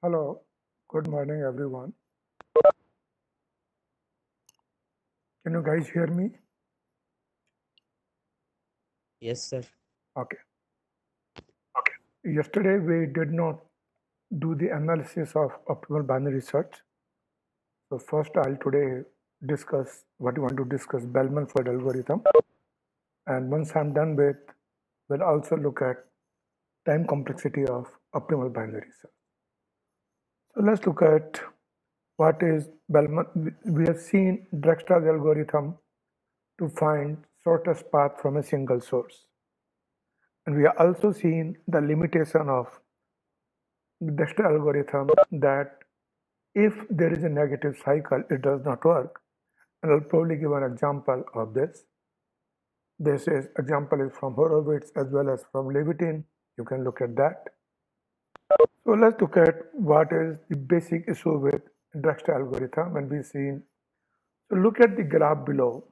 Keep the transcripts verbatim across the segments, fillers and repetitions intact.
Hello, good morning, everyone. Can you guys hear me? Yes, sir. Okay. Yesterday, we did not do the analysis of optimal binary search. So, first, I'll today discuss what we want to discuss Bellman-Ford algorithm. And once I'm done with, we'll also look at time complexity of optimal binary search. So, let's look at what is Bellman. We have seen Dijkstra's algorithm to find shortest path from a single source. And we have also seen the limitation of the Dijkstra algorithm that if there is a negative cycle, it does not work. And I'll probably give an example of this. This is example is from Horowitz as well as from Levitin. You can look at that. So let's look at what is the basic issue with Dijkstra algorithm, and we've seen. So look at the graph below,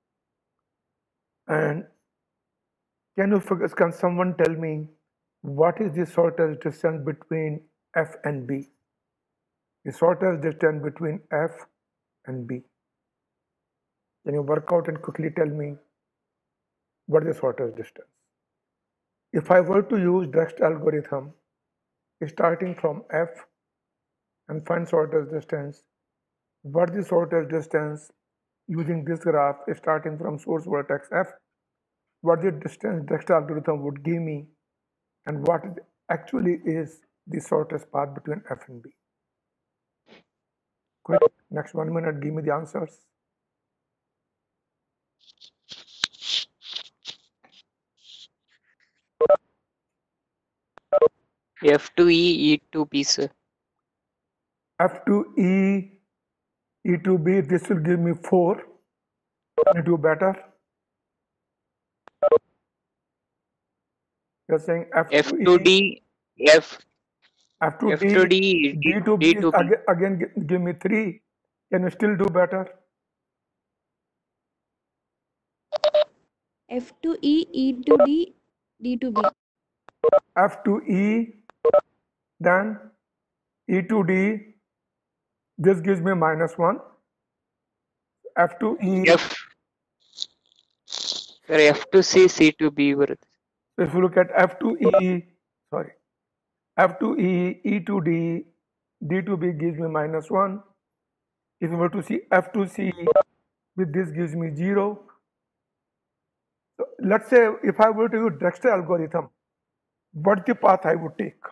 and can you focus? Can someone tell me what is the shortest distance between F and B? The shortest distance between F and B. Can you work out and quickly tell me what is the shortest distance? If I were to use Dijkstra algorithm starting from F and find shortest distance, what is the shortest distance using this graph starting from source vertex F? What the distance Dijkstra algorithm would give me, and what actually is the shortest path between F and B? Quick, next one minute, give me the answers. F two E, E two B, sir. F two E, E two B, this will give me four. Can you do better? You're saying F two E, F two D, F, F two F D, two D, D D, two B is D two B. again, again gi- give me three. Can you still do better? F two E, E two D, D two B. F two E, then E two D, this gives me minus one. F two E, F, sir, F two C, C two B ಬರುತ್ತೆ. if you look at F two E, sorry, F two E, E two D, D two B gives me minus one. If you were to see F two C, with this gives me zero. So let's say if I were to use Dijkstra algorithm, what's the path I would take?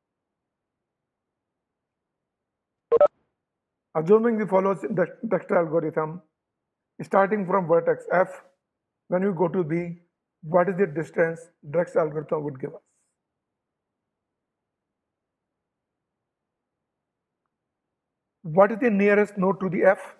Assuming we follow the Dijkstra algorithm, starting from vertex F, when you go to B, what is the distance Dijkstra algorithm would give us? What is the nearest node to the F?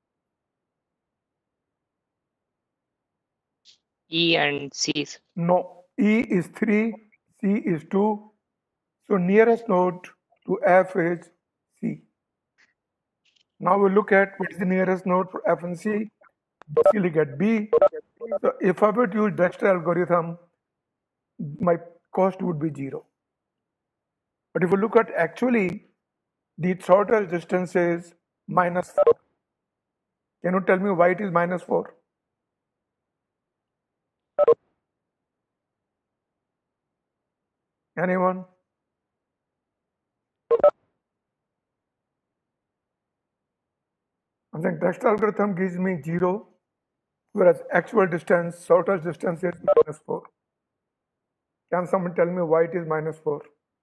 E and C. sir. No, E is three, C is two. So nearest node to F is C. Now we look at what is the nearest node for F and C. Basically get B. So if I were to use Dijkstra algorithm, my cost would be zero. But if you look at actually, the shortest distance is minus four. Can you tell me why it is minus four? Anyone? I'm saying Dijkstra algorithm gives me zero, whereas actual distance, shortest distance is minus four. Can someone tell me why it is minus four?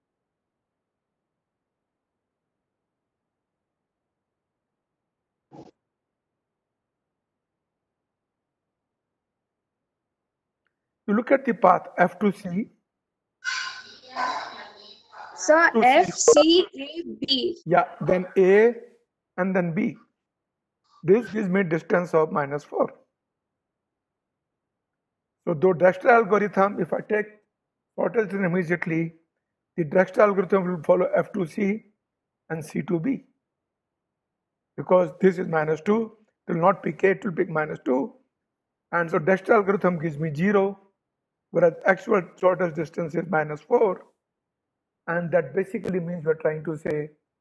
You look at the path F to C. So To F, C. C, A, B. Yeah, then A and then B. This gives me distance of minus four. So though Dijkstra algorithm, if I take shortest distance immediately, the Dijkstra algorithm will follow F to C and C to B. Because this is minus two, it will not pick A, it will pick minus two. And so Dijkstra algorithm gives me zero, whereas actual shortest distance is minus four. And that basically means we're trying to say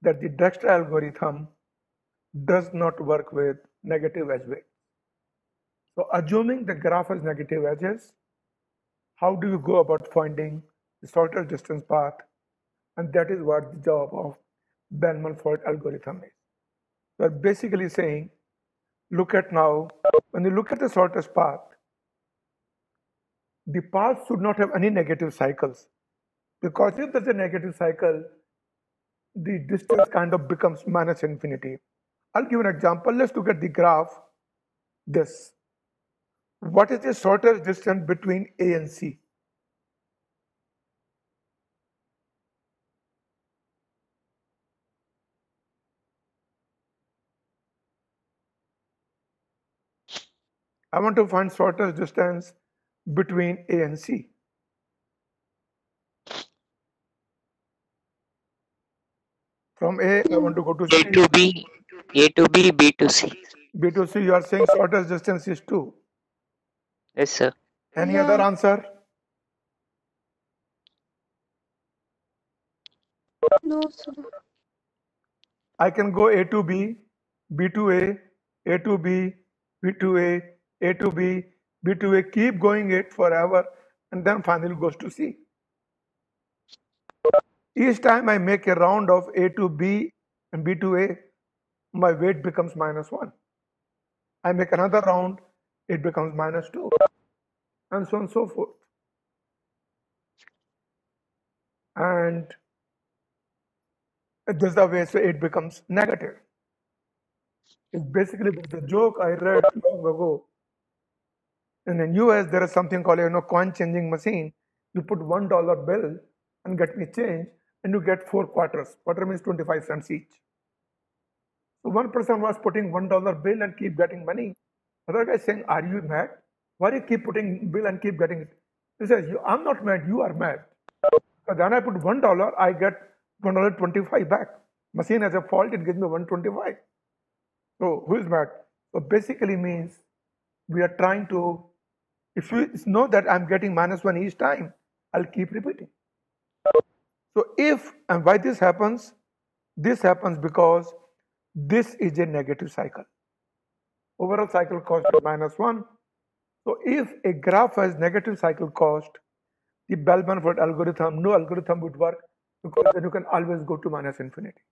that the Dijkstra algorithm does not work with negative edge weight. So assuming the graph has negative edges, how do you go about finding the shortest distance path? And that is what the job of Bellman-Ford algorithm is. We're basically saying, look at now, when you look at the shortest path, the path should not have any negative cycles. Because if there's a negative cycle, the distance kind of becomes minus infinity. I'll give an example. Let's look at the graph. This. What is the shortest distance between A and C? I want to find shortest distance between A and C. From A, I want to go to C. A to B, A to B, B to C. B to C, you are saying shortest distance is two. Yes, sir. Any Yeah. other answer? No, sir. I can go A to B, B to A, A to B, B to A, A to B, B to A, keep going it forever, and then finally goes to C. Each time I make a round of A to B and B to A, my weight becomes minus one. I make another round, it becomes minus two, and so on and so forth. And this is the way so it becomes negative. It's basically the joke I read long ago. In the U S, there is something called a you know, coin changing machine. You put one dollar bill and get me change, and you get four quarters. Quarter means twenty-five cents each. So one person was putting one dollar bill and keep getting money. Other guy saying, "Are you mad? Why do you keep putting bill and keep getting it?" He says, "I'm not mad. You are mad. But then I put one dollar, I get one dollar twenty-five back. Machine has a fault. It gives me one twenty-five. So who is mad?" So basically means we are trying to. If you know that I'm getting minus one each time, I'll keep repeating. So if, and why this happens? This happens because this is a negative cycle. Overall cycle cost is minus one. So if a graph has negative cycle cost, the Bellman-Ford algorithm, no algorithm would work because then you can always go to minus infinity.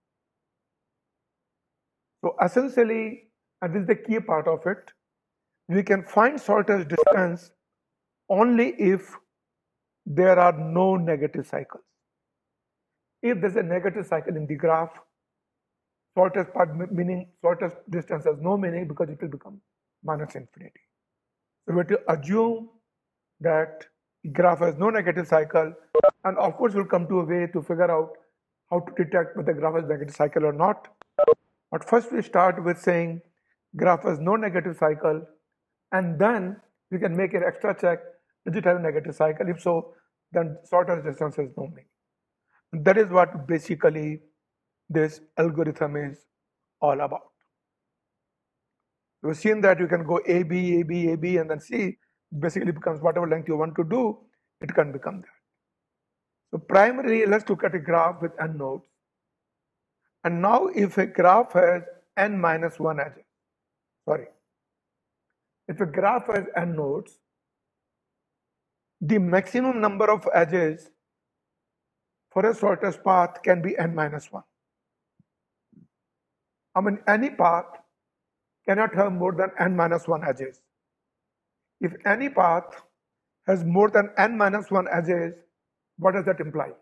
So essentially, and this is the key part of it, we can find shortest distance only if there are no negative cycles. If there's a negative cycle in the graph, shortest part meaning shortest distance has no meaning because it will become minus infinity. So we have to assume that the graph has no negative cycle, and of course we'll come to a way to figure out how to detect whether the graph has negative cycle or not. But first we start with saying graph has no negative cycle, and then we can make an extra check, does it have a negative cycle? If so, then shortest distance has no meaning. That is what basically this algorithm is all about. We've seen that you can go A, B, A, B, A, B, and then C. Basically becomes whatever length you want to do, it can become that. So primarily, let's look at a graph with n nodes. And now if a graph has n minus one edges, sorry, if a graph has n nodes, the maximum number of edges for a shortest path can be n minus one. I mean, any path cannot have more than n minus one edges. If any path has more than n minus one edges, what does that imply?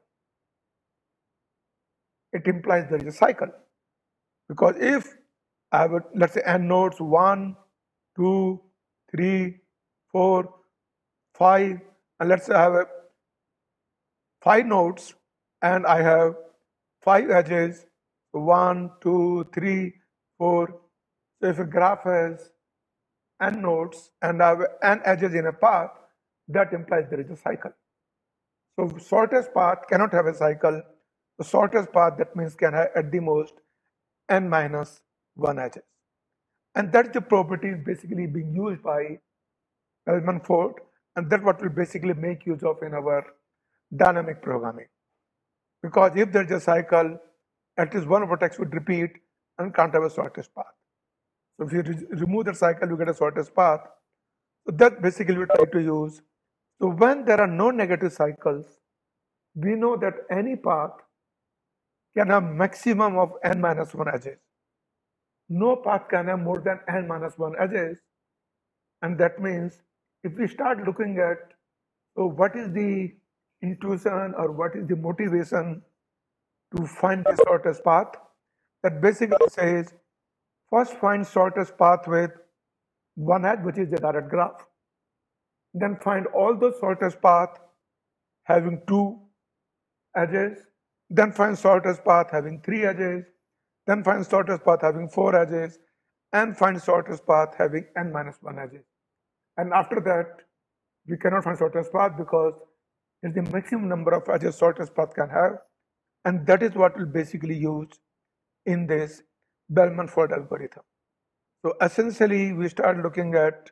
It implies there is a cycle. Because if I have, let's say, n nodes, one, two, three, four, five, and let's say I have a five nodes and I have five edges, one, two, three, four. So if a graph has n nodes and I have n edges in a path, that implies there is a cycle. So shortest path cannot have a cycle. The shortest path, that means, can have at the most n minus one edges. And that's the property basically being used by Bellman-Ford, and that's what we basically make use of in our dynamic programming. Because if there's a cycle, at least one vertex would repeat and can't have a shortest path. So if you re remove that cycle, you get a shortest path. So that basically we try to use. So when there are no negative cycles, we know that any path can have maximum of n minus one edges. No path can have more than n minus one edges. And that means if we start looking at, so what is the intuition or what is the motivation to find the shortest path, that basically says, first find shortest path with one edge, which is the direct graph. Then find all the shortest path having two edges. Then find shortest path having three edges. Then find shortest path having four edges. And find shortest path having n minus one edges. And after that, we cannot find shortest path because it's the maximum number of edges shortest path can have. And that is what we'll basically use in this Bellman-Ford algorithm. So essentially, we start looking at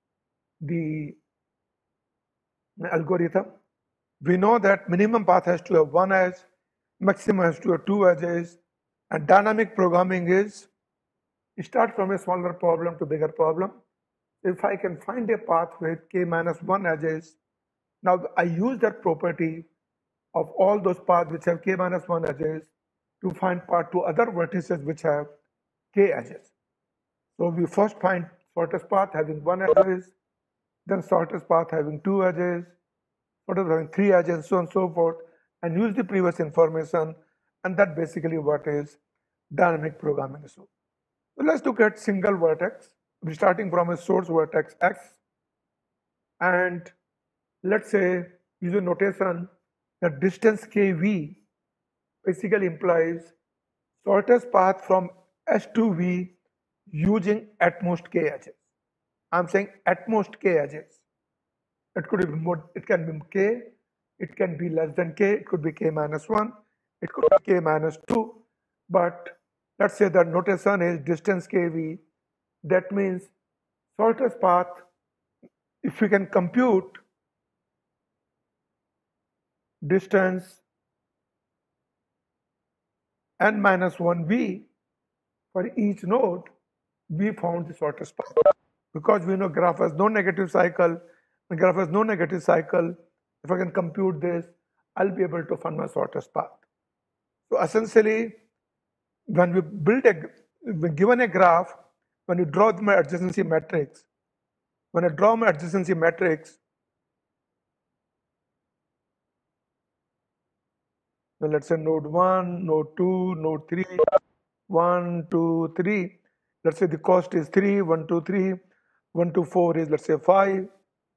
the algorithm. We know that minimum path has to have one edge, maximum has to have two edges, and dynamic programming is start from a smaller problem to bigger problem. If I can find a path with k minus one edges, now I use that property of all those paths which have k minus one edges to find path to other vertices which have k edges. So we first find shortest path having one edges, then shortest path having two edges, shortest having three edges, so on and so forth, and use the previous information, and that basically what is dynamic programming. So let's look at single vertex. We're starting from a source vertex x, and let's say use a notation that distance kv basically implies shortest path from S to V using at most k edges. I'm saying at most k edges. It could be more, it can be k, it can be less than k, it could be k minus one, it could be k minus two, but let's say the notation is distance kv. That means shortest path, if we can compute distance n minus one v for each node, we found the shortest path. Because we know graph has no negative cycle, the graph has no negative cycle, if I can compute this, I'll be able to find my shortest path. So essentially, when we build a, when given a graph, when you draw my adjacency matrix, when I draw my adjacency matrix, well, let's say node one, node two, node three, one, two, three. Let's say the cost is three, one, two, three, one, two, four is let's say five,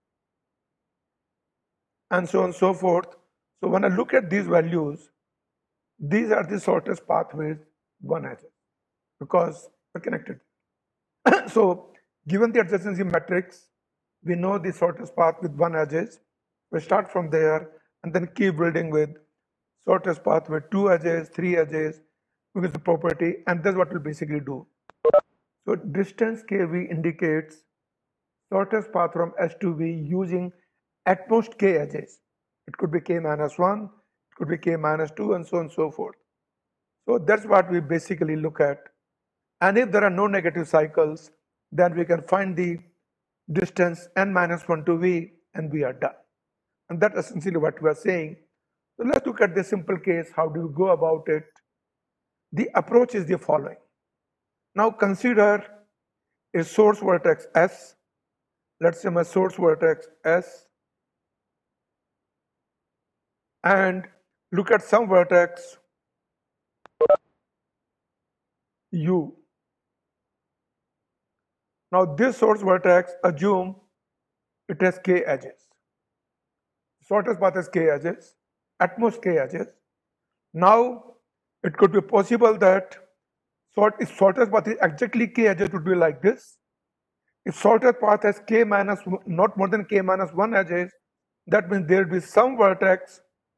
and so on and so forth. So when I look at these values, these are the shortest path with one edge because they're connected. So given the adjacency matrix, we know the shortest path with one edges. We start from there and then keep building with shortest path with two edges, three edges, because the property, and that's what we'll basically do. So distance kv indicates shortest path from S to V using at most k edges. It could be k minus one, it could be k minus two, and so on and so forth. So that's what we basically look at. And if there are no negative cycles, then we can find the distance n minus one to V, and we are done. And that's essentially what we are saying. So let's look at this simple case. How do we go about it? The approach is the following. Now consider a source vertex S. Let's say my source vertex S, and look at some vertex U. Now this source vertex, assume it has k edges. Shortest path has k edges, at most k edges. Now it could be possible that sort if shortest path is exactly k edges, it would be like this. If shortest path has k minus not more than k minus one edges, that means there will be some vertex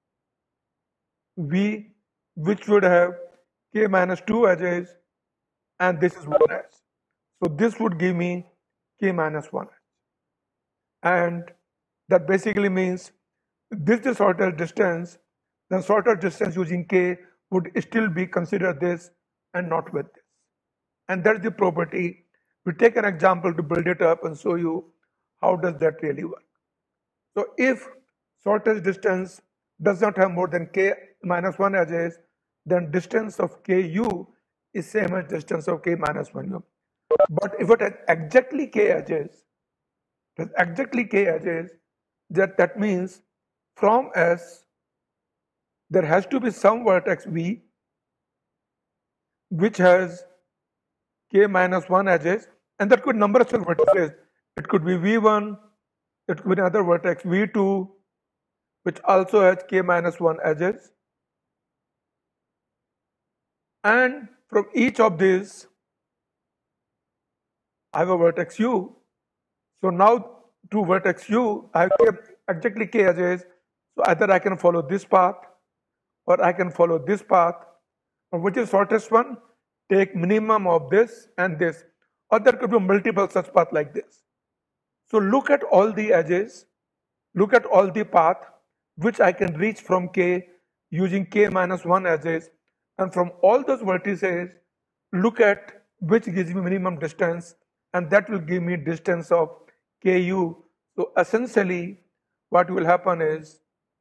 V which would have k minus two edges, and this is one edge. So this would give me k minus one edge. And that basically means this is the shortest distance, then shortest distance using k would still be considered this and not with this. And that's the property. We take an example to build it up and show you how does that really work. So if shortest distance does not have more than k minus one edges, then distance of ku is same as distance of k minus one u. But if it has exactly k edges, it has exactly k edges, that, that means from S, there has to be some vertex V which has k minus one edges, and that could number of vertices. It could be V one, it could be another vertex V two, which also has k minus one edges. And from each of these, I have a vertex U. So now to vertex U, I have k, exactly k edges. So either I can follow this path or I can follow this path. And which is shortest one? Take minimum of this and this. Or there could be multiple such paths like this. So look at all the edges, look at all the path which I can reach from k using k minus one edges, and from all those vertices, look at which gives me minimum distance, and that will give me distance of ku. So essentially what will happen is,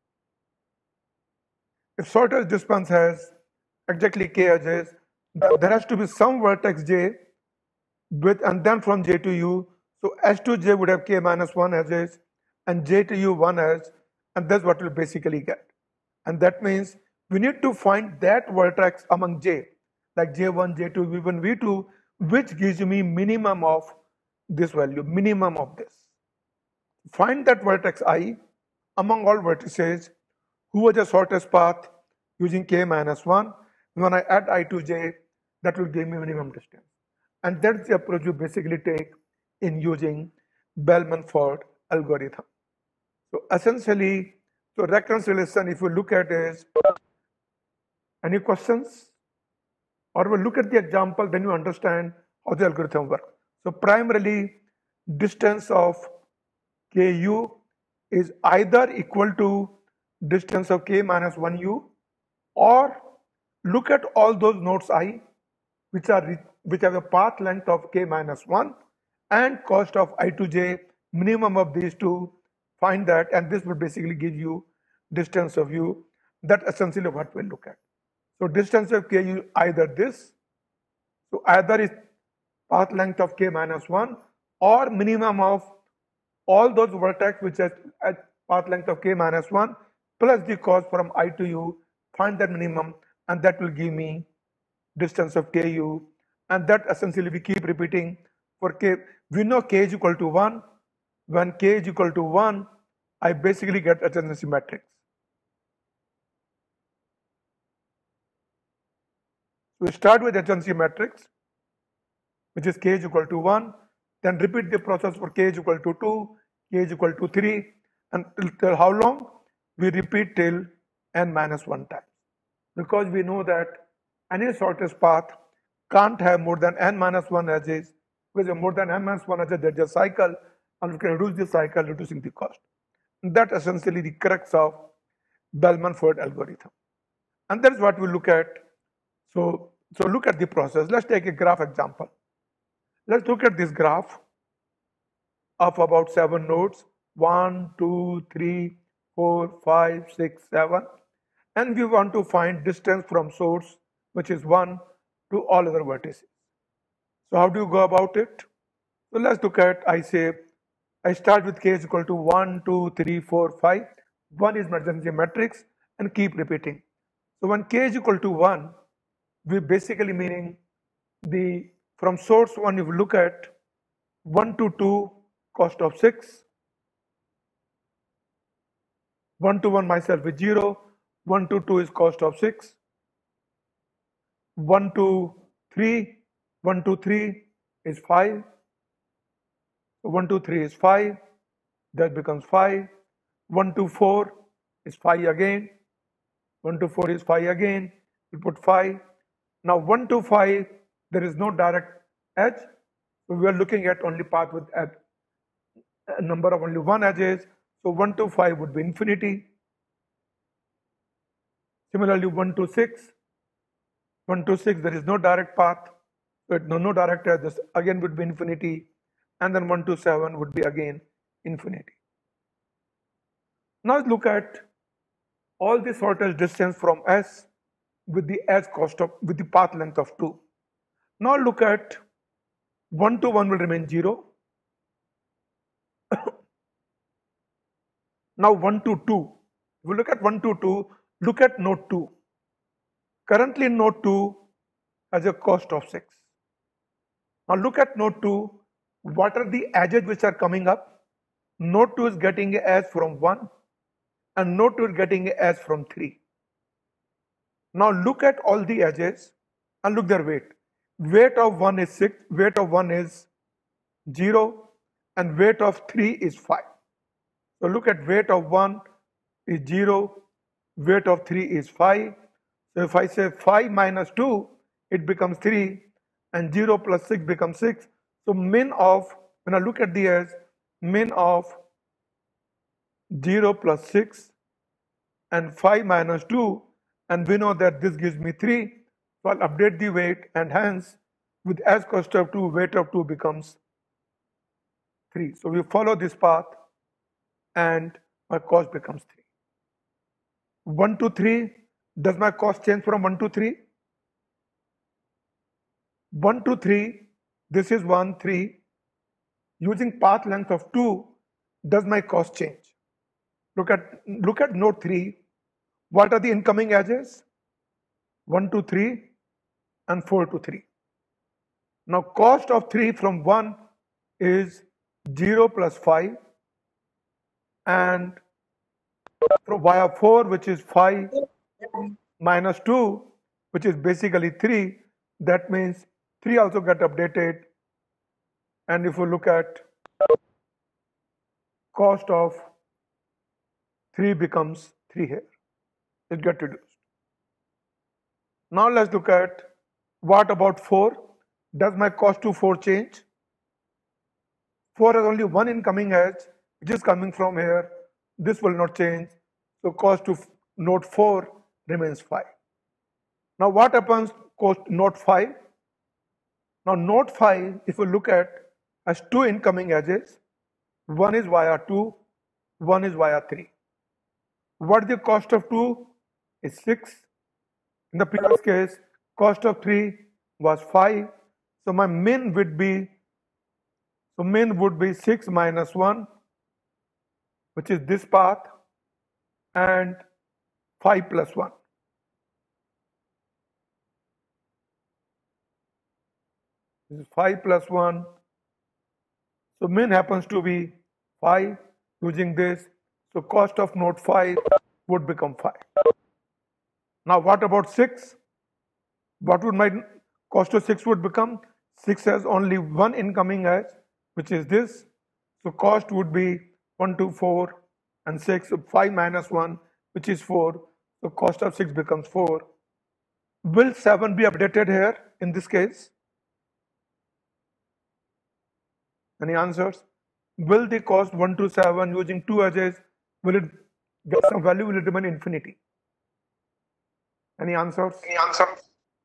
if shortest distance has exactly k edges, there has to be some vertex j with, and then from j to u. So S to j would have k minus one edges and j to u one edge, and that's what we'll basically get. And that means we need to find that vertex among j, like j one, j two, v one, v two, which gives me minimum of this value, minimum of this. Find that vertex I among all vertices who has the shortest path using k minus one. When I add I to j, that will give me minimum distance. And that's the approach you basically take in using Bellman-Ford algorithm. So essentially, so reconciliation, if you look at is, any questions? Or we'll look at the example, then you understand how the algorithm works. So primarily, distance of ku is either equal to distance of k minus one u, or look at all those nodes I which are which have a path length of k minus one and cost of I to j, minimum of these two, find that, and this will basically give you distance of u. That essentially what we'll look at. So distance of ku either this, so either is path length of k minus one or minimum of all those vertex which has at path length of k minus one plus the cost from I to u, find that minimum, and that will give me distance of ku. And that essentially we keep repeating for k. We know k is equal to one. When k is equal to one, I basically get adjacency matrix. So we start with adjacency matrix, which is k is equal to one. Then repeat the process for k is equal to two, k is equal to three, and till, till how long? We repeat till n minus one times. Because we know that any shortest path can't have more than n minus one edges. With more than n minus one edges, there's a cycle, and we can reduce the cycle, reducing the cost. And that essentially the crux of Bellman-Ford algorithm. And that's what we look at. So, so look at the process. Let's take a graph example. Let's look at this graph of about seven nodes, one, two, three, four, five, six, seven. And we want to find distance from source, which is one, to all other vertices. So how do you go about it? So let's look at, I say, I start with k is equal to one, two, three, four, five. one is my adjacency matrix, and keep repeating. So when k is equal to one, we basically meaning the, from source one, if you look at one to two, cost of six. one to one myself is zero. one to two is cost of six. one to three, one to three is five. one to three is five, that becomes five. one to four is five again. one to four is five again. We put five. Now one to five, there is no direct edge. So we are looking at only path with a number of only one edges. So one to five would be infinity. Similarly, one to six, one to six, there is no direct path. So no, no direct edge, this again would be infinity. And then one to seven would be again infinity. Now look at all the shortest distance from S with the edge cost of, with the path length of two. Now look at one to one will remain zero. Now one to two. If we look at one to two, look at node two. Currently node two has a cost of six. Now look at node two. What are the edges which are coming up? Node two is getting a edge from one and node two is getting a edge from three. Now look at all the edges and look their weight. Weight of one is six, weight of one is zero, and weight of three is five. So look at weight of one is zero, weight of three is five. So if I say five minus two, it becomes three, and zero plus six becomes six. So min of, when I look at the edge, min of zero plus six and five minus two, and we know that this gives me three. So I'll update the weight, and hence with edge cost of two, weight of two becomes three. So we follow this path and my cost becomes three. one to three, does my cost change from one to three? one to three, this is one, three. Using path length of two, does my cost change? Look at, look at node three. What are the incoming edges? one to three and four to three. Now cost of three from one is zero plus five, and from via four, which is five, minus two, which is basically three, that means three also get updated. And if we look at cost of three becomes three here, it gets reduced. Now let's look at what about four? Does my cost to four change? four has only one incoming edge, which is coming from here. This will not change. So cost to node four remains five. Now what happens cost node five? Now node five, if you look at, has two incoming edges. One is via two, one is via three. What is the cost of two? Is six. In the previous case, cost of three was five. So my min would be, so min would be six minus one, which is this path, and five plus one. This is five plus one. So min happens to be five using this. So cost of node five would become five. Now what about six? What would my cost of six would become? six has only one incoming edge, which is this. So cost would be one, two, four, and six. So five minus one, which is four. So cost of six becomes four. Will seven be updated here in this case? Any answers? Will the cost one to seven using two edges, will it get some value? Will it remain infinity? Any answers? Any answers?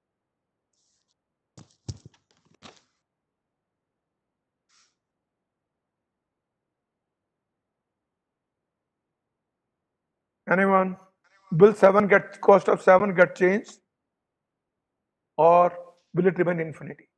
Anyone? Will seven get, cost of seven get changed, or will it remain infinity?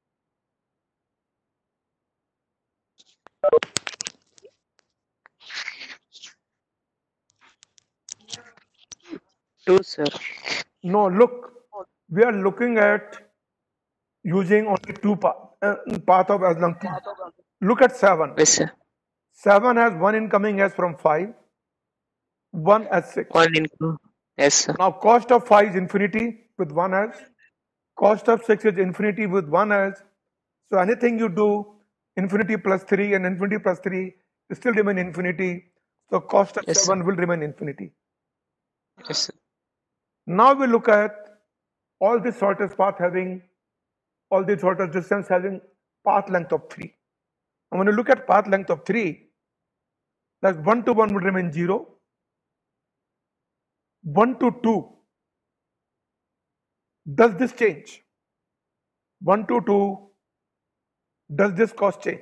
Two, sir. No, look, we are looking at using only two path, uh, path of as long two. Look at seven. Yes, sir. seven has one incoming as from five, one as six. One income. Yes, sir. Now cost of five is infinity with one as, cost of six is infinity with one as. So anything you do, infinity plus three and infinity plus three, it still remain infinity. So cost of Yes, seven sir. will remain infinity. Yes, sir. Now we look at all the shortest path having, all the shortest distance having path length of three. And when you look at path length of three, like one to one would remain zero, one to two Does this change? one to two, does this cost change?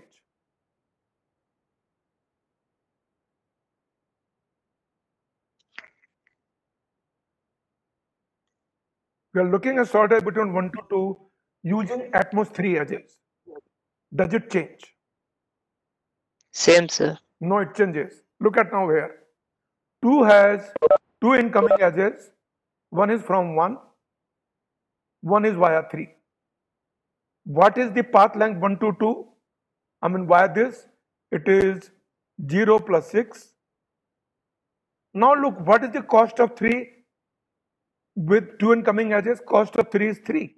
We are looking at sorted between one to two using at most three edges. Does it change? Same, sir. No, it changes. Look at now here. two has two incoming edges. One is from one. One is via three. What is the path length one to two? I mean via this. It is zero plus six. Now look, what is the cost of three with two incoming edges? Cost of three is three.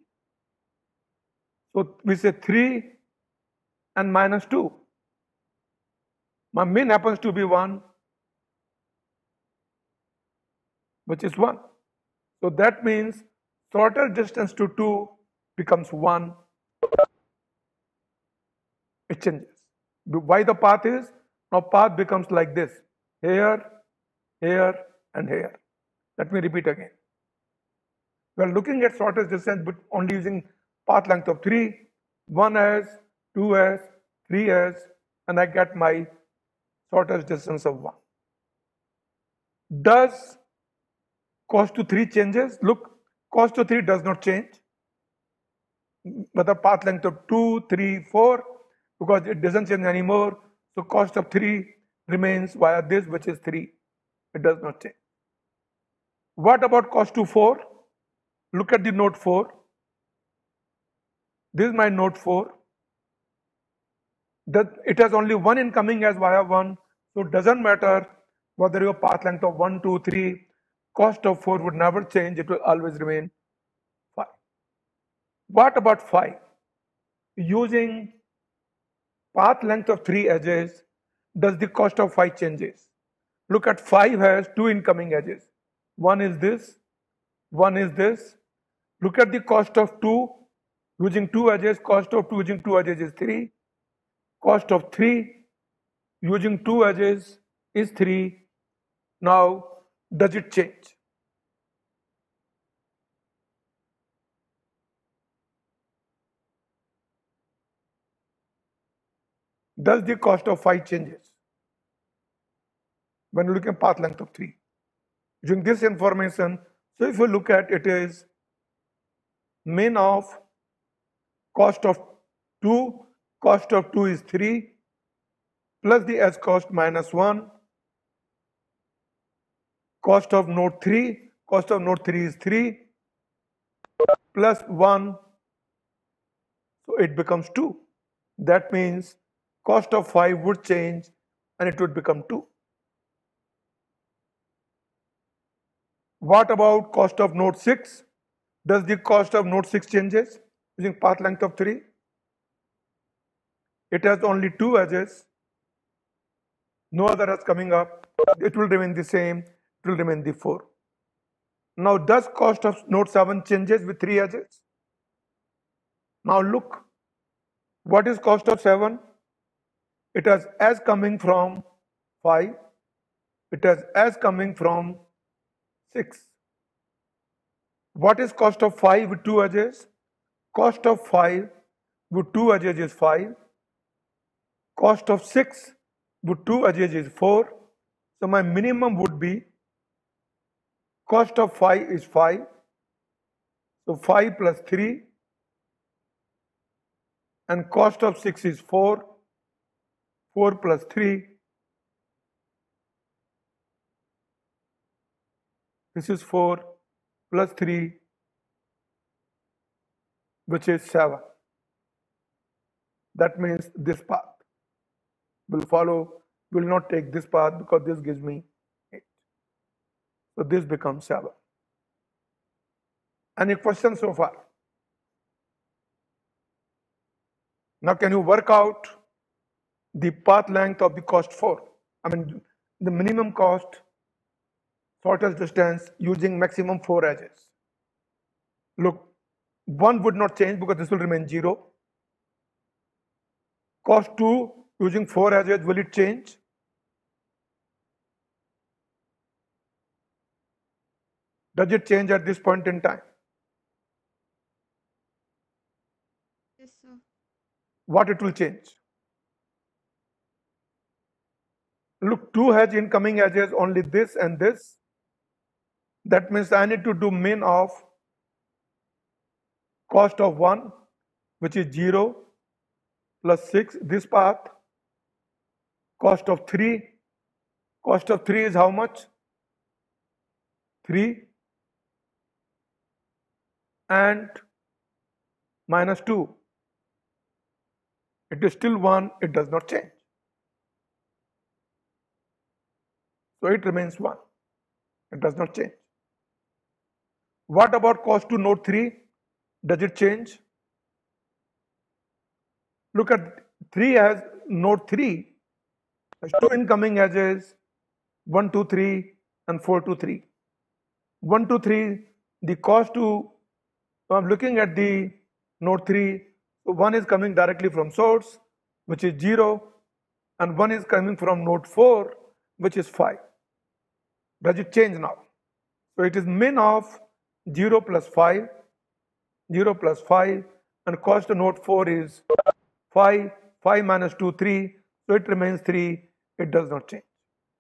So we say three and minus two. My min happens to be one, which is one. So that means shorter distance to two becomes one. It changes. Why the path is? Now path becomes like this. Here, here, and here. Let me repeat again. We are looking at shortest distance but only using path length of three, one as, two as, three as, and I get my shortest distance of one. Does cost to three changes? Look, cost to three does not change. But the path length of two, three, four, because it doesn't change anymore. So cost of three remains via this, which is three. It does not change. What about cost to four? Look at the node four. This is my node four. That it has only one incoming as via one. So it doesn't matter whether your path length of one, two, three, cost of four would never change. It will always remain five. What about five? Using path length of three edges, does the cost of five changes? Look at five has two incoming edges. One is this, one is this. Look at the cost of two. Using two edges, cost of two using two edges is three. Cost of three using two edges is three. Now, does it change? Does the cost of five changes when you look at path length of three? Using this information, so if you look at it is min of cost of two, cost of two is three, plus the edge cost minus one, cost of node three, cost of node three is three, plus one, so it becomes two. That means cost of five would change and it would become two. What about cost of node six? Does the cost of node six changes using path length of three? It has only two edges. No other edge coming up. It will remain the same. It will remain the four. Now, does cost of node seven changes with three edges? Now look. What is cost of seven? It has as coming from five. It has as coming from six. What is cost of five with two edges? Cost of five with two edges is five. Cost of six with two edges is four. So my minimum would be cost of five is five. So five plus three. And cost of six is four. four plus three. This is four plus three, which is seven. That means this path will follow, will not take this path because this gives me eight. So this becomes seven. Any questions so far? Now can you work out the path length of the cost four? I mean the minimum cost shortest distance using maximum four edges. Look, one would not change because this will remain zero. Cost two using four edges, will it change? Does it change at this point in time? what it will change? Look, two has incoming edges, only this and this. That means I need to do min of cost of one, which is zero, plus six, this path. Cost of three, cost of three is how much? three, and minus two. It is still one, it does not change. So it remains one, it does not change. What about cost to node three? Does it change? Look at three as node three has two incoming edges, one, two, three, and four, two, three. one, two, three, the cost to, I'm looking at the node three, so one is coming directly from source, which is zero, and one is coming from node four, which is five. Does it change now? So it is min of zero plus five, zero plus five, and cost to node four is five, five minus two, three, so it remains three, it does not change.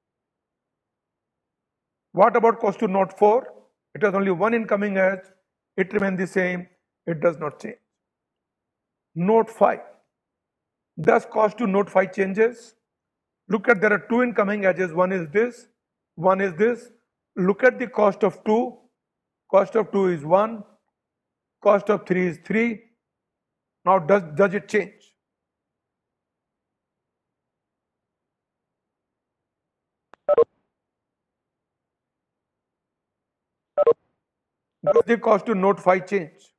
What about cost to node four? It has only one incoming edge, it remains the same, it does not change. Node five. Does cost to node five changes? Look at, there are two incoming edges, one is this, one is this. Look at the cost of two, cost of two is one, cost of three is three. Now does, does it change? Does the cost to node five change?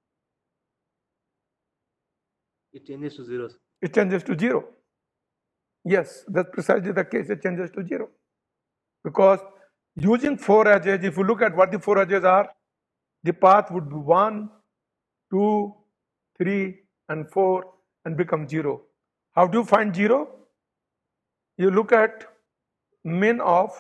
It changes to zero. It changes to zero. Yes, that's precisely the case, it changes to zero. Because using four edges, if you look at what the four edges are, the path would be one, two, three, and four, and become zero. How do you find zero? You look at min of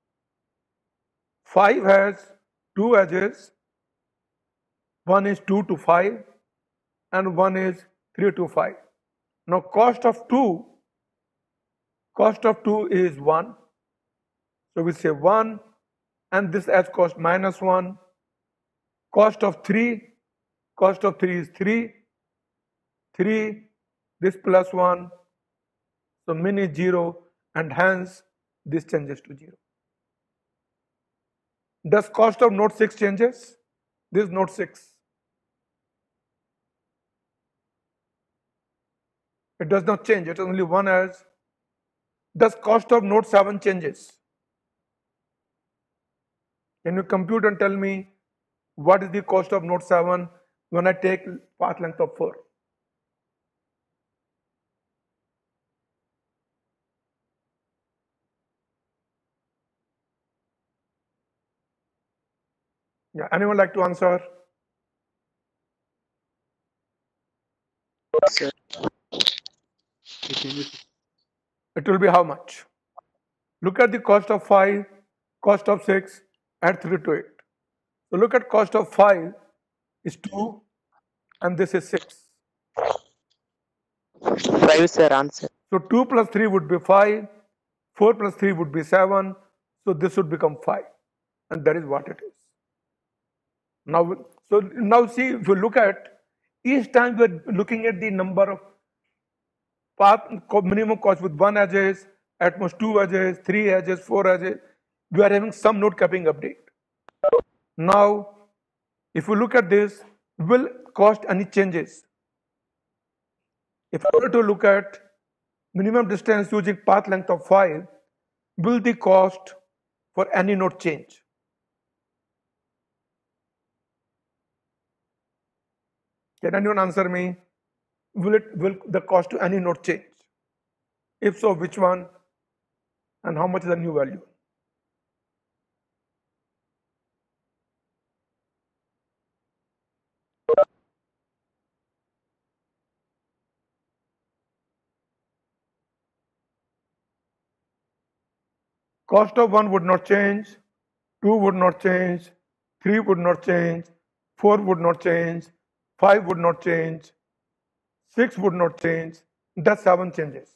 five has two edges, one is two to five, and one is three to five. Now cost of two, cost of two is one. So we say one, and this edge cost minus one. Cost of three, cost of three is three, three, this plus one, so min is zero, and hence this changes to zero. Does cost of node six changes? This is node six. It does not change, it is only one as. Does cost of node seven changes? Can you compute and tell me what is the cost of node seven when I take path length of four? Yeah, anyone like to answer? Sir, It changes. It will be how much? Look at the cost of five, cost of six, add three to it. So look at cost of five is two, and this is six. five is our answer. So two plus three would be five, four plus three would be seven, so this would become five, and that is what it is. Now, so now see, if you look at, each time we are looking at the number of path minimum cost with one edges, at most two edges, three edges, four edges, we are having some node capping update. Now, if you look at this, will cost any changes? If I were to look at minimum distance using path length of five, will the cost for any node change? Can anyone answer me? Will it will the cost to any node change? If so, which one? And how much is the new value? Cost of one would not change, two would not change, three would not change, four would not change, five would not change, six would not change, does seven changes?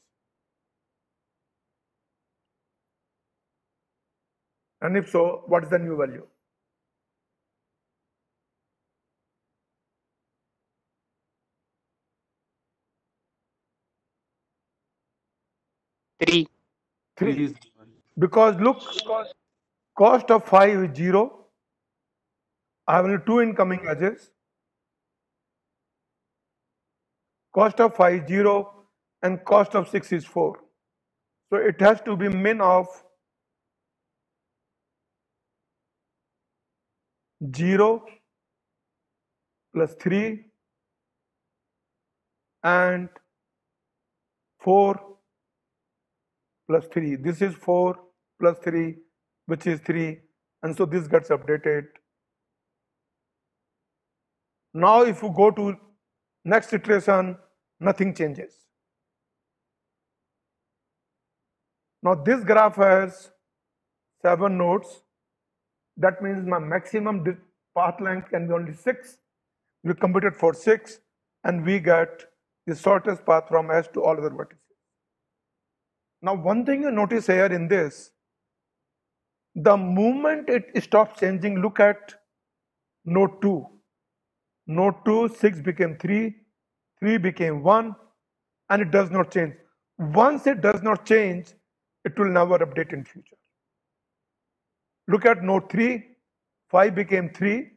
And if so, what is the new value? Three. Three three. is one. Because look, cost of five is zero. I have only two incoming edges. Cost of five is zero and cost of six is four. So it has to be min of zero plus three and four plus three. This is four plus three, which is three. And so this gets updated. Now if you go to next iteration, nothing changes. Now this graph has seven nodes. That means my maximum di- path length can be only six. We computed for six and we get the shortest path from S to all other vertices. Now one thing you notice here in this, the moment it stops changing, look at node two. Node two, six became three, three became one, and it does not change. Once it does not change, it will never update in future. Look at node three, five became three,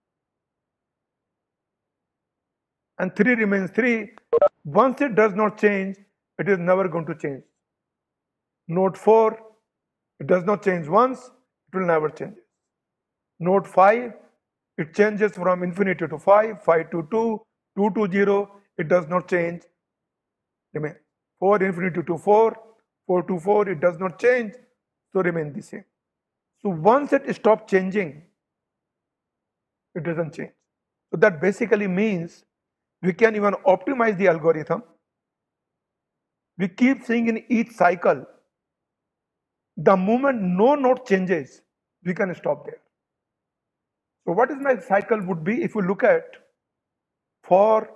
and three remains three. Once it does not change, it is never going to change. Node four, it does not change once, it will never change. Node five, it changes from infinity to five, five to two, two to zero, it does not change. Remain. four infinity to four, four to four, it does not change, so remain the same. So once it stops changing, it doesn't change. So that basically means we can even optimize the algorithm. We keep seeing in each cycle, the moment no node changes, we can stop there. So what is my cycle would be if you look at for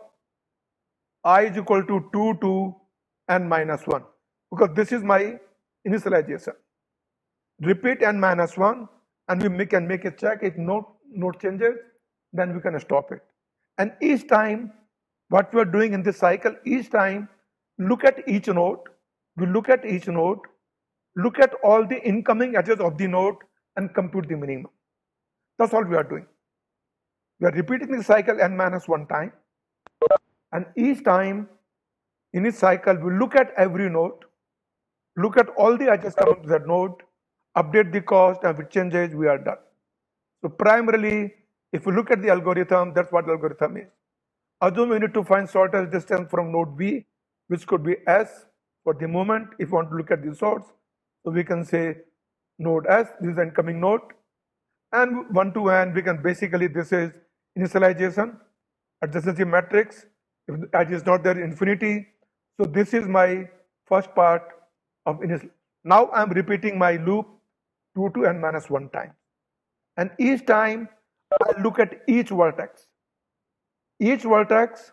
I is equal to two to n minus one, because this is my initialization. Repeat n minus one and we make, can make a check. If no node changes, then we can stop it. And each time, what we are doing in this cycle, each time, look at each node, we look at each node, look at all the incoming edges of the node and compute the minimum. That's all we are doing. We are repeating the cycle n minus one time, and each time in each cycle we look at every node, look at all the edges coming to that node, update the cost, and if it changes, we are done. So primarily, if you look at the algorithm, that's what the algorithm is. Assume we need to find shortest distance from node B, which could be S for the moment. If you want to look at the source, so we can say node S, this is the incoming node, and one to n, we can basically, this is initialization, adjacency matrix, if the edge is not there, infinity. So this is my first part of initial. Now I'm repeating my loop two to n minus one time. And each time I look at each vertex. Each vertex,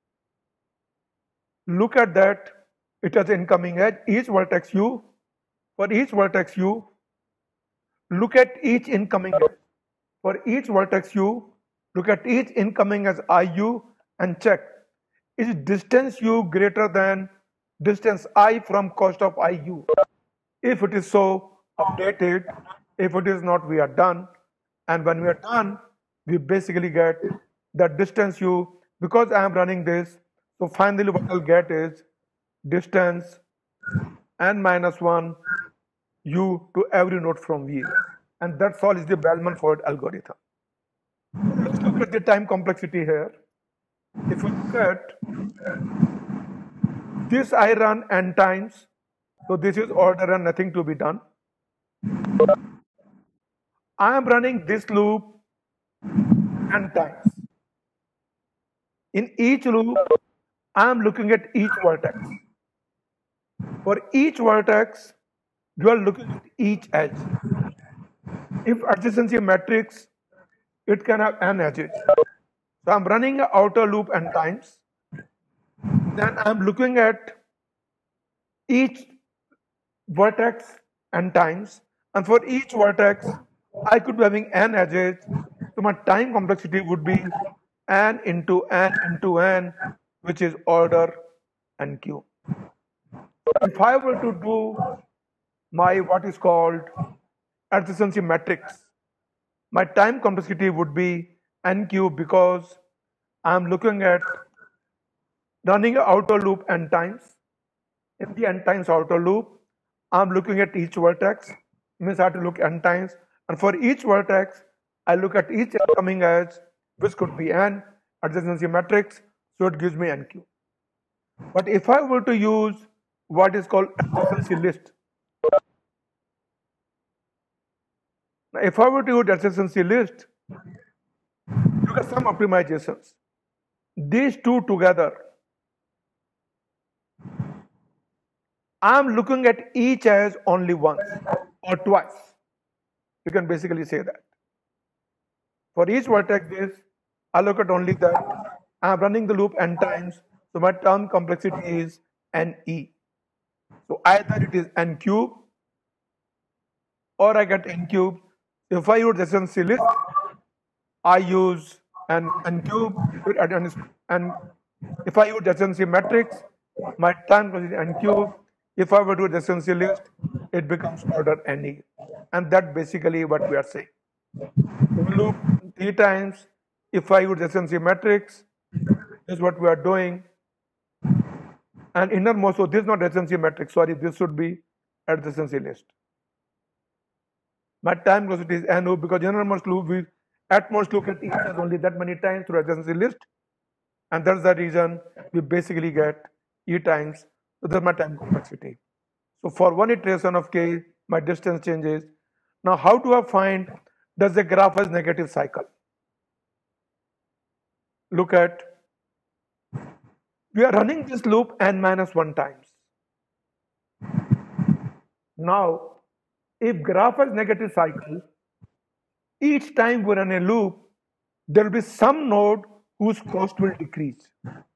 look at that, it has incoming edge. Each vertex u, for each vertex u, look at each incoming edge. For each vertex u, look at each incoming as iu and check, is distance u greater than distance I from cost of iu? If it is so, update it. If it is not, we are done. And when we are done, we basically get the distance u, because I am running this, so finally what I'll get is distance n minus one u to every node from V. And that's all is the Bellman-Ford algorithm. Let's look at the time complexity here. If you look at this, I run n times, so this is order and nothing to be done. I am running this loop n times. In each loop, I am looking at each vertex. For each vertex, you are looking at each edge. If adjacency matrix, it can have n edges. So I'm running an outer loop n times. then I'm looking at each vertex n times, and for each vertex I could be having n edges, so my time complexity would be n into n into n, which is order n cube. If I were to do my what is called adjacency matrix, my time complexity would be n cube, because I'm looking at running an outer loop n times. In the n times outer loop, I'm looking at each vertex, means I have to look n times, and for each vertex, I look at each coming edge, which could be n, adjacency matrix, so it gives me n cube. But if I were to use what is called adjacency list, now if I were to use adjacency list, look at some optimizations. These two together, I'm looking at each edge only once or twice. You can basically say that. For each vertex this, I look at only that. I'm running the loop n times, so my term complexity is ne. So either it is n cube or I get n cube. If I use adjacency list, I use an n cube, and if I use adjacency matrix, my time complexity is n cube. If I were to do adjacency list, it becomes order ne, and that basically what we are saying. We loop three times. If I use adjacency matrix, this is what we are doing. And innermost, so this is not adjacency matrix. Sorry, this should be adjacency list. My time complexity is nu, because innermost loop we at most look at each edge only that many times through adjacency list, and that's the reason we basically get e times. So that's my time complexity. So for one iteration of k, my distance changes. Now, how do I find does the graph has negative cycle? Look at, we are running this loop n minus one times. Now, if graph has negative cycle, each time we run a loop, there will be some node whose cost will decrease.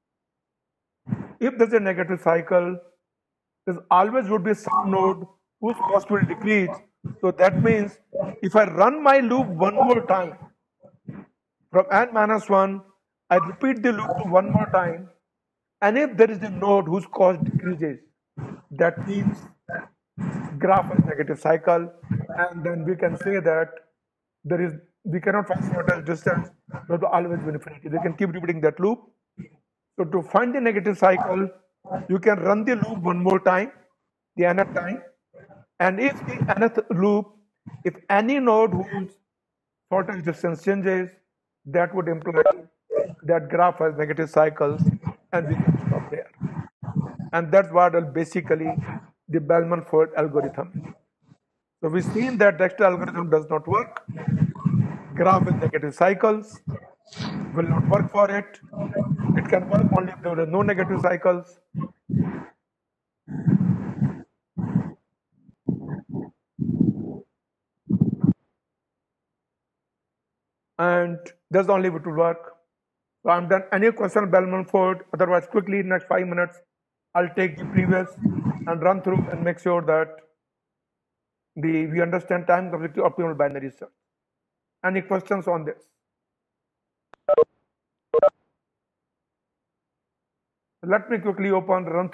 If there's a negative cycle, there always would be some node whose cost will decrease. So that means if I run my loop one more time, from n minus one, I repeat the loop to one more time, and if there is a node whose cost decreases, that means graph has negative cycle, and then we can say that there is we cannot find simultaneous distance, but always be infinity. We can keep repeating that loop. So to find the negative cycle, you can run the loop one more time, the nth time, and if the nth loop, if any node whose shortest distance changes, that would imply that graph has negative cycles, and we can stop there. And that's what basically the Bellman-Ford algorithm. So we've seen that Dexter algorithm does not work. Graph with negative cycles will not work for it. It can work only if there are no negative cycles. And that's the only way to work. So I'm done. Any question on Bellman-Ford? Otherwise, quickly, next five minutes, I'll take the previous and run through and make sure that the we understand time complexity optimal binary search. Any questions on this? Let me quickly open run